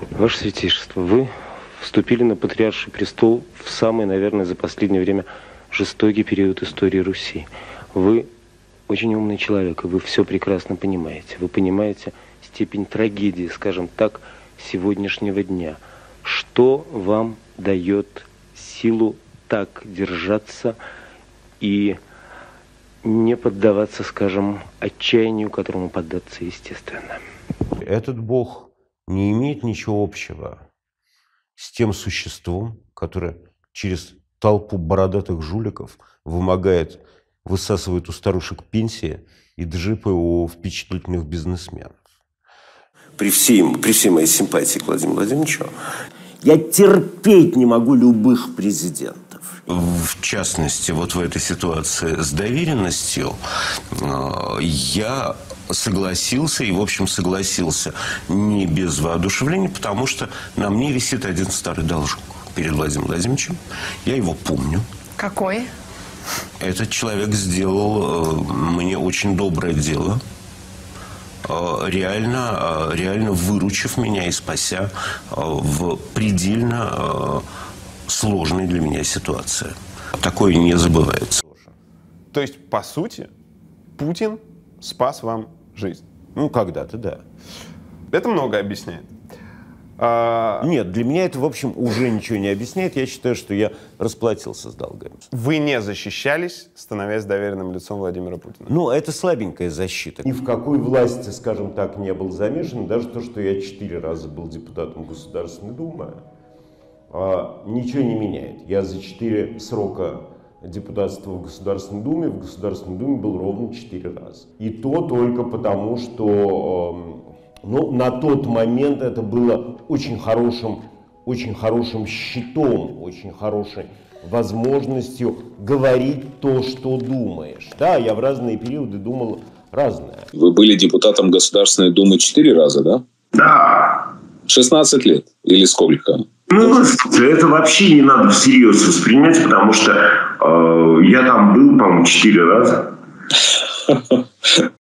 Ваше Святейшество, вы вступили на патриарший престол в самый, наверное, за последнее время жестокий период истории Руси. Вы очень умный человек, и вы все прекрасно понимаете. Вы понимаете степень трагедии, скажем так, сегодняшнего дня. Что вам дает силу так держаться и не поддаваться, скажем, отчаянию, которому поддаться естественно? Этот Бог не имеет ничего общего с тем существом, которое через толпу бородатых жуликов высасывает у старушек пенсии и джипы у впечатлительных бизнесменов. При всей моей симпатии к Владимиру Владимировичу, я терпеть не могу любых президентов. В частности, вот в этой ситуации с доверенностью я согласился, и, в общем, согласился не без воодушевления, потому что на мне висит один старый должок перед Владимиром Владимировичем. Я его помню. Какой? Этот человек сделал мне очень доброе дело, реально выручив меня и спася в предельно сложной для меня ситуации. Такое не забывается. То есть, по сути, Путин спас вам жизнь? Ну, когда-то, да. Это много объясняет. Нет, для меня это, в общем, уже ничего не объясняет. Я считаю, что я расплатился с долгами. Вы не защищались, становясь доверенным лицом Владимира Путина? Ну, это слабенькая защита. Ни в какой власти, скажем так, не был замешан. Даже то, что я 4 раза был депутатом Государственной Думы, ничего не меняет. Я за 4 срока депутатства в Государственной Думе был ровно 4 раза. И то только потому, что на тот момент это было очень хорошим щитом, очень хорошей возможностью говорить то, что думаешь. Да, я в разные периоды думал разное. Вы были депутатом Государственной Думы 4 раза, да? Да. 16 лет или сколько? Ну, это вообще не надо всерьез воспринимать, потому что я там был, по-моему, 4 раза.